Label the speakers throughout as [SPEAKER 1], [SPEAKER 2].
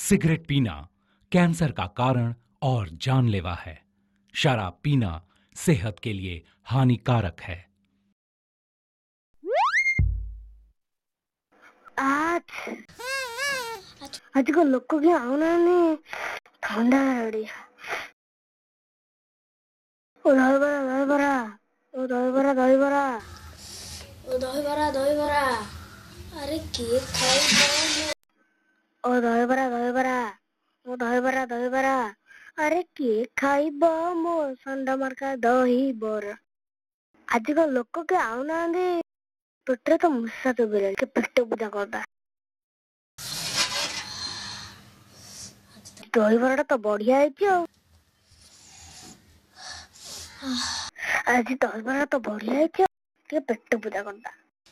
[SPEAKER 1] Cigarette पीना cancer का कारण और जानलेवा है। शराब पीना सेहत के लिए हानिकारक है।
[SPEAKER 2] ଆଜିକ ଲୋକ କି ଆଉନାହାନ୍ତି ଥଣ୍ଡା ଓଡିଆ ଦହିବରା
[SPEAKER 3] अरे किए
[SPEAKER 2] ଦହିବରା अरे କିଏ ଖାଇବ ମୋ ଷଣ୍ଢ ମାର୍କା ଦହିବରା। ଆଜିକ ଲୋକ କି ଆଉନାହାନ୍ତି ପେଟରେ ତ ମୂଷା ଚୋବେଇଲାଣି କି ପେଟ ପୂଜା କରିଦା। ଦହିବରାଟା ତ ବଢିଆ ହେଇଛି ଆଉ। ଆଜି ଦହିବରା ତ ବଢିଆ ହେଇଛି ଆଉ ଟିକେ ପେଟ ପୂଜା କରିଦା।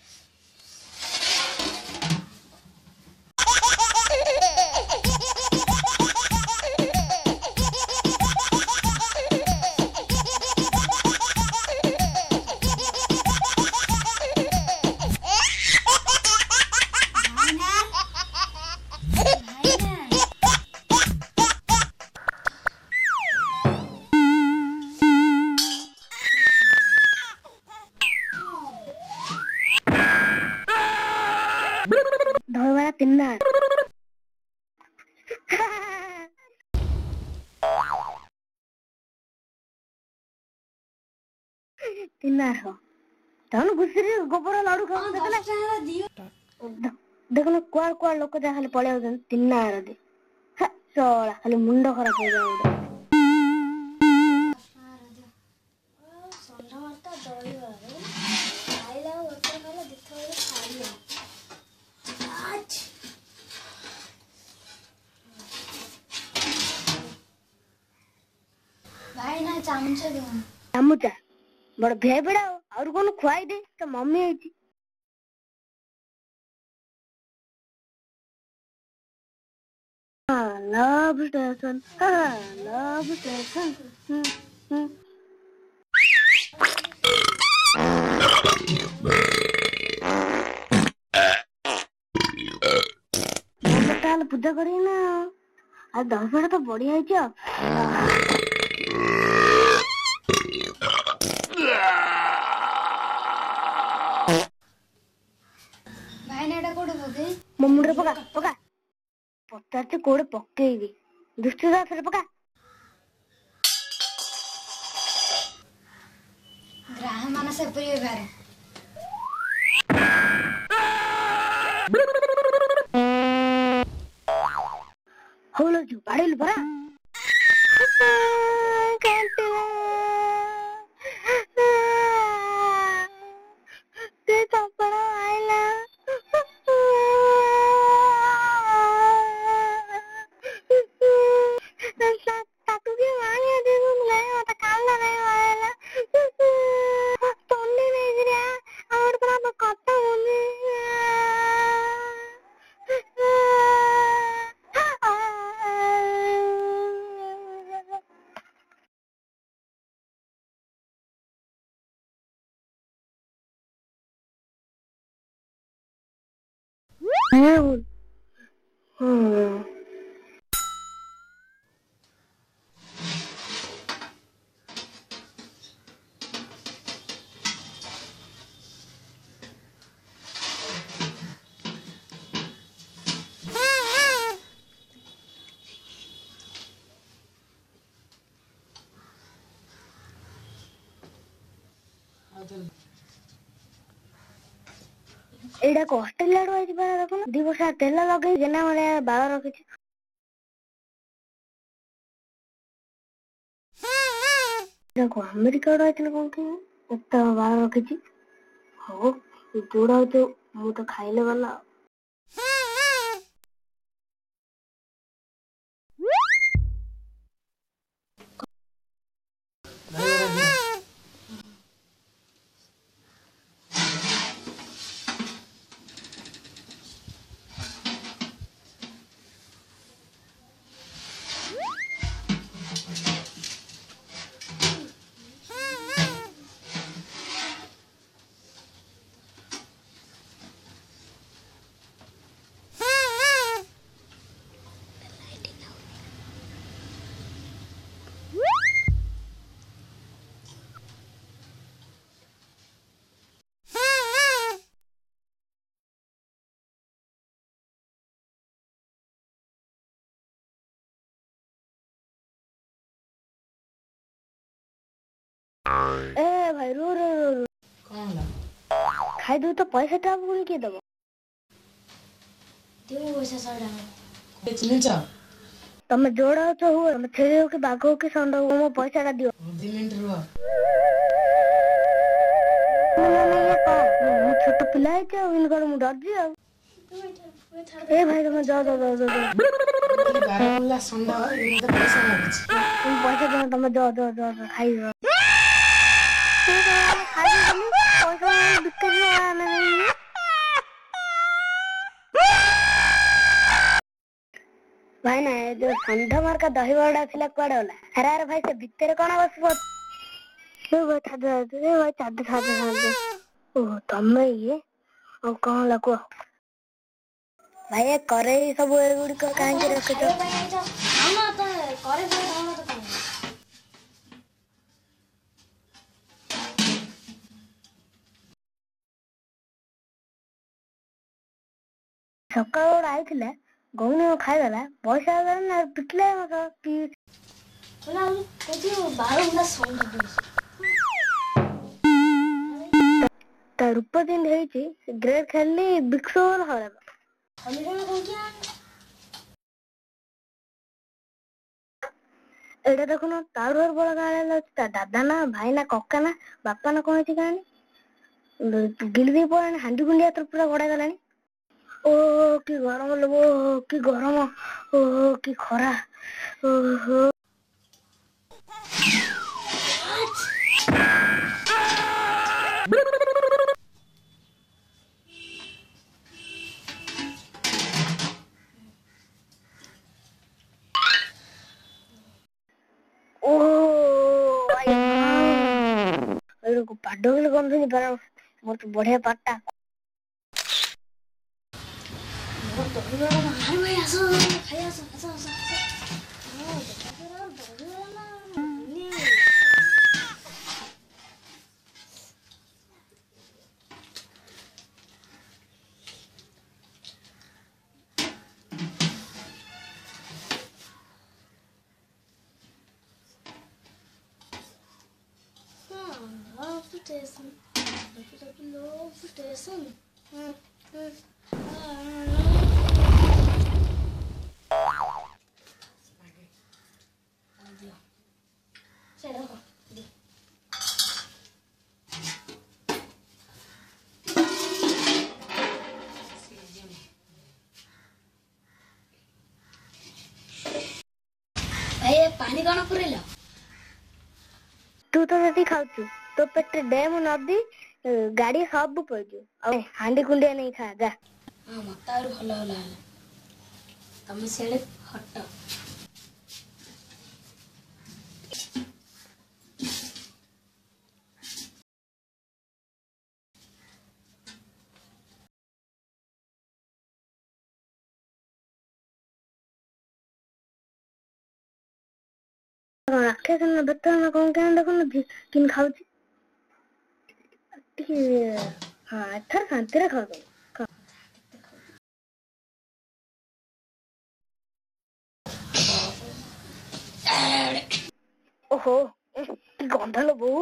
[SPEAKER 2] ଦହିବରା ତିନିଟା ତାହେଲେ ଖୁସିରେ ଗୋବର ଲଡୁ ଖାଉଥିଲେ ଦେଖୁନ କୁଆଡେ କୁଆଡେ ଲୋକ ଯାହା ଖାଲି ପଳେଇ ଆଉଛନ୍ତି ତିନିଟା ଦେ ଶଳା ଖାଲି ମୁଣ୍ଡ ଖରାପ ହେଇଯାଉ ଗୋଟେ।
[SPEAKER 3] भाई ना चामचा दो
[SPEAKER 2] ଚାମୁଚା ବଡ ଭେବଡା ଆଉ କଣ ଖୁଆଇ ଦେ ତ ମମି ହେଇଛି। ଲଭ ଷ୍ଟେସନ ଲଭ ଷ୍ଟେସନ ତାହେଲେ ପୂଜା କରିବି ନା ଆଉ ଦହିବରା ତ ବଢିଆ ହେଇଛି ଆଉ।
[SPEAKER 3] भाई ना एटा कोडे पके
[SPEAKER 2] ମୋ ମୁଣ୍ଡରେ ପକା ପକା ପଚାରୁଛି କୋଉଠି ପକେଇବି ଦୃଷ୍ଟି ଦାସରେ ପକା।
[SPEAKER 3] ग्राह मान से परिवार
[SPEAKER 2] ହଉ ଲଜୁ ବାଡେଇଲୁ ପରା ଏଇଟା ଅଷ୍ଟ୍ରେଲିଆ ରୁ ଆଇଛି ପରା ଦେଖୁନ 2 ବର୍ଷ ତେଲ ଲଗେଇ ଜେନା ଭଳିଆ ବାଳ ରଖିଛି। ଆମେରିକା ରୁ ଆଇଥିଲେ କଣ କେଜାଣି ଏତେ ବାଳ ରଖିଛି। ହଉ ଯୋଉଟା ହଉଛି ମୁଁ ତ ଖାଇଲେ ଗଲା। ए भाई रो रो रो रो
[SPEAKER 4] कौन ला
[SPEAKER 2] खाई दो तो पैसा टा पुणी किए दब
[SPEAKER 3] दियो पैसा सड़ा
[SPEAKER 4] चिन्हिच
[SPEAKER 2] तमे जोड़ तो हुए तमे छेड़ी हो कि बाघ हो कि षंड हो मो पैसा टा दियो
[SPEAKER 4] 2 मिनट रुह
[SPEAKER 2] ये कौन मु छोट पिला है क्या इनकर मु डर जी आ ए भाई तमे जाओ जाओ जाओ जाओ
[SPEAKER 4] 12 मुल्ला संडा मते पैसा लागिछ
[SPEAKER 2] तुम पैसा दो तमे जाओ जाओ जाओ खाई जाओ खाई बोली पैसा बिक्री आने नहीं भाई ना जो संधा मार का दही बड़ा थिला कुआडे होला अरे अरे भाई से भीतर कोन बसबो ए भाई छाद ए भाई छाद छाद छाद ओ तमे ये ओ कोन लको भाई ये करे सब ए गुडी को काहे के रखे तो
[SPEAKER 3] आना तो करे भाई आना तो कौन
[SPEAKER 2] सकाळ आइथिले गौनी खाइदेला पैसा ना पिटले मत कि
[SPEAKER 3] बोला कथि 12 घंटा सौंड दिस
[SPEAKER 2] ता रूप दिन हेची ग्रेड खेलली बिक्सोर होला
[SPEAKER 3] हमिरे में कौन क्या
[SPEAKER 2] एटा देखो ना तार बड़ा गाले ता दादा ना भाई ना कक्का ना बापा ना कोन छि गानी गिलदी पड़े हांडी गुंडिया तो पूरा गड़ा गलानी ओ कि गरम लोगो कि गरम ओ कि खरा ओहो ओ आई एरो को पाडोले कोन थी पर मोर तो बढ़िया पाटा
[SPEAKER 3] अरे भाई आसो खाई आसो आसो आसो love station. पानी कौन पुरेला
[SPEAKER 2] तू तो जति खाउछु तो पेट डैम नदी गाड़ी सब पड़जो अब हांडी कुंडिया नहीं खा जा
[SPEAKER 3] हां मतार भलो होला तमे सेले हट
[SPEAKER 2] राखे कन बता ना कौन क्या देखो ना किन खाउछि हां थर शांति रे खा दो ओहो की गंधलो बो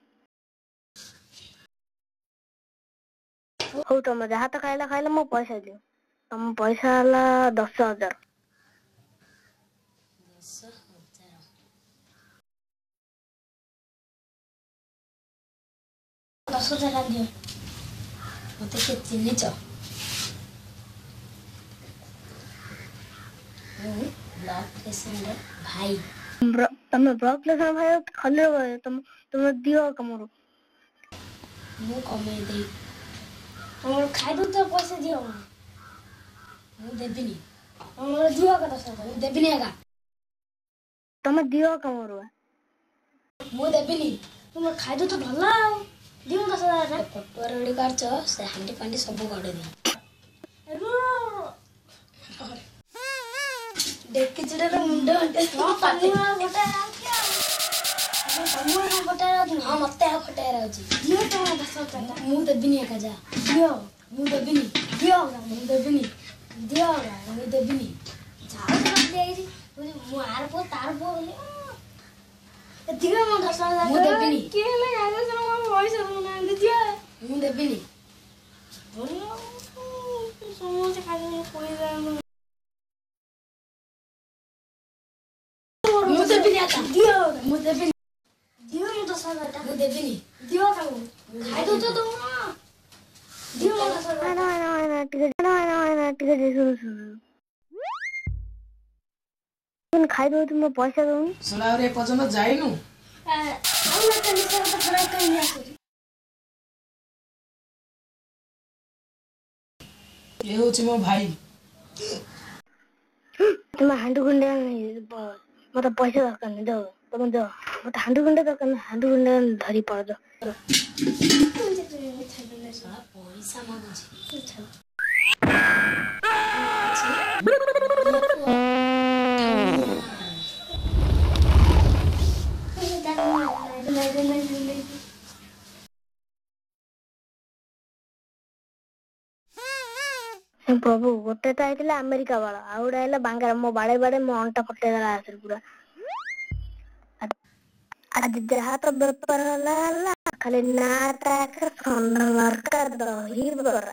[SPEAKER 2] हो तो मजा हाथ खाइला मो पैसा दियो तुम पैसा वाला 10,000
[SPEAKER 3] 10,000 दियो मते के चिन्नी छ ब्लॉक स्टेशन रे भाई
[SPEAKER 2] तुम ब्लॉक स्टेशन भाई खाली रहो तुम दियो कमरो
[SPEAKER 3] मु कमे दे हमर खाइ दो तो पैसा दियो मु देबिनी हमर दियो का 10,000 देबिनी आगा
[SPEAKER 2] तुम दियो कमरो
[SPEAKER 3] मु देबिनी तुम खाइ दो तो भला दियो 10,000 रे पटुआ रेडी करछ से हांडी पांडी सब गडे दे देख के चले मुंडे हटे तमुआ गोटा क्या तमुआ गोटा हां मते आ फटे रहउची दियो तो 10,000 मु देबिनी आगा जा दियो मु देबिनी दियो मु देबिनी दियो मु देबिनी जाओ तो ले आई मु आर पो तार पो बोले ଦିଅ ମୋ 10,000 ମୁଁ ଦେବିନି କିଏ ହେଲେ ଆଗ ଜଣ ମୋ ପଇସା ଦଉନାହାନ୍ତି ଦିଅ ମୁଁ ଦେବିନି ସମସ୍ତେ ଖାଲି ପଇସା ମୁଁ ଦେବିନି ଆକା ଦିଅ ମୁଁ ଦେବିନି ଦିଅ ମୋ 10,000 ଟା ମୁଁ ଦେବିନି ଦିଅ ତାକୁ ଖାଇ ଦଉଛ ତ ଦିଅ ମୋ 10,000
[SPEAKER 2] ଖାଇ ଦଉଛୁ ମୋ ପଇସା ଦଉନି
[SPEAKER 4] ଶଳା ଆହୁରି ଏପର୍ଯ୍ୟନ୍ତ ଯାଇନୁ ଏ ହଉଛି ମୋ ଭାଇ
[SPEAKER 2] ତୁମେ ହାଣ୍ଡି ଗୁଣ୍ଡା ମତେ ପଇସା ଦରକାର ନାହିଁ ଦଉ ତମେ ଦो ମତେ ହାଣ୍ଡି ଗୁଣ୍ଡା ଦରକାର ନାହିଁ ହାଣ୍ଡି ଗୁଣ୍ଡା ଧରି ପଡ
[SPEAKER 3] ପଇସା ମାଗୁଛି
[SPEAKER 2] ପ୍ରଭୁ ଗୋଟେ ତ ହେଇଥିଲା ଆମେରିକା ବାଳ ଆଉ ଗୋଟେ ହେଲା ବାଙ୍ଗାର ମୋ ବାଡେ ମୋ ଅଣ୍ଟା ଫଟେଇଦେଲା ଆସରେ ପୁରା ଆଜି ଯାହା ତ ବେପାର ହେଲା ହେଲା ଖାଲି ନା ମାର୍କା ଦହି ବରା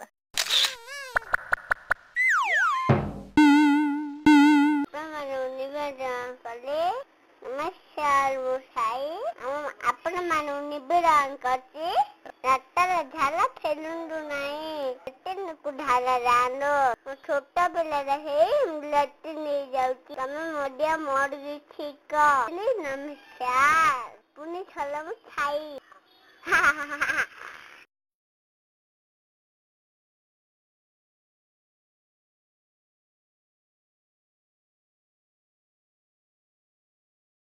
[SPEAKER 2] ନମସ୍କାର ମୁଁ ସାଇ ଆପଣ ମାନଙ୍କୁ ନିବେଦନ କରୁଛି ରାସ୍ତାର ଝାଲ ଫେଲନ୍ତୁ ନାହିଁ ଢାଲା ରାଣ୍ଡ ଛୋଟ ପିଲାଟା ହେଇ ଲାଟ୍ରିନ୍ ନେଇଯାଉଛି ତମେ ମଡ଼ିଆ ମଡି ଠିକ ନମସ୍କାର ପୁଣି ଛଲ ମୁଁ ଛାଇ